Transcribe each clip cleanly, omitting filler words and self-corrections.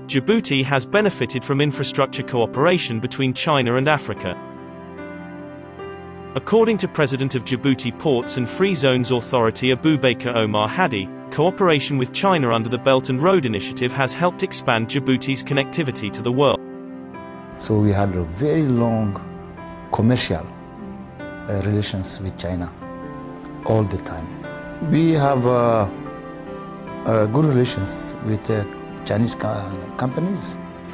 Djibouti has benefited from infrastructure cooperation between China and Africa. According to President of Djibouti Ports and Free Zones Authority Aboubaker Omar Hadi, cooperation with China under the Belt and Road Initiative has helped expand Djibouti's connectivity to the world. So we had a very long commercial relations with China all the time. We have good relations with Chinese companies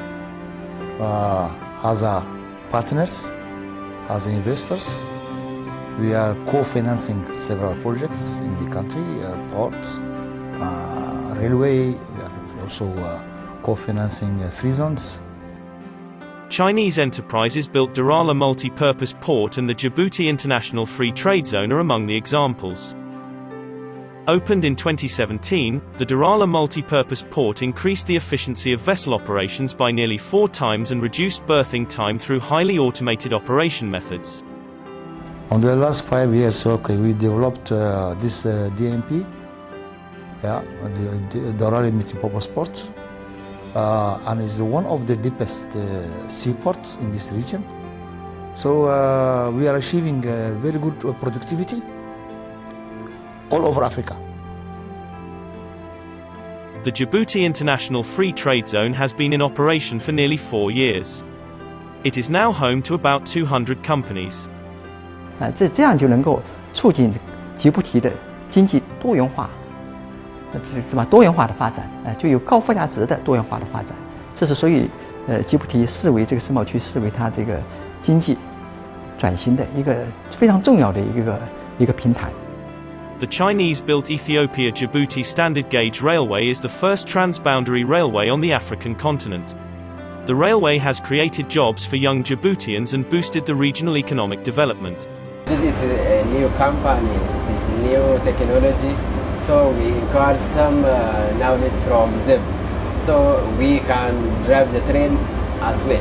as partners, as investors. We are co-financing several projects in the country, ports, railway. We are also co-financing free zones. Chinese enterprises built Darala Multi-Purpose Port and the Djibouti International Free Trade Zone are among the examples. Opened in 2017, the Darala Multi-Purpose Port increased the efficiency of vessel operations by nearly 4 times and reduced berthing time through highly automated operation methods. On the last 5 years, we developed this DMP, the Darala Multi-Purpose Port. And it's one of the deepest seaports in this region. So we are achieving very good productivity all over Africa. The Djibouti International Free Trade Zone has been in operation for nearly 4 years. It is now home to about 200 companies. 这样就能够促进吉布提的经济多元化。 多元化的发展，就有高附加值的多元化的发展，这是所以吉布提视为这个世贸区视为它这个经济转型的一个非常重要的一个平台。 The Chinese-built Ethiopia-Djibouti standard gauge railway is the first transboundary railway on the African continent. The railway has created jobs for young Djiboutians and boosted the regional economic development. This is a new company, this new technology. So we got some knowledge from them, so we can drive the train as well.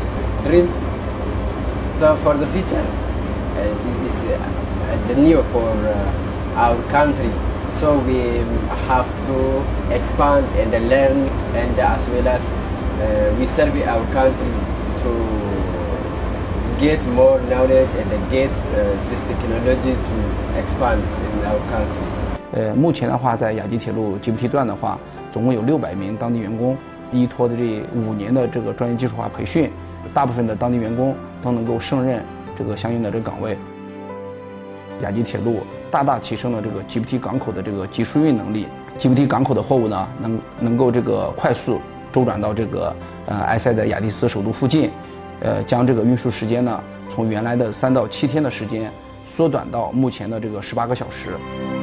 So for the future, this is the new for our country. So we have to expand and learn, and as well as we serve our country to get more knowledge and get this technology to expand in our country. 目前的话，在雅吉铁路吉布提段的话，总共有600名当地员工，依托的这5年的这个专业技术化培训，大部分的当地员工都能够胜任这个相应的这个岗位。雅吉铁路大大提升了这个吉布提港口的这个集输运能力，吉布提港口的货物呢，能够这个快速周转到这个埃塞的雅蒂斯首都附近，将这个运输时间呢，从原来的3到7天的时间，缩短到目前的这个18个小时。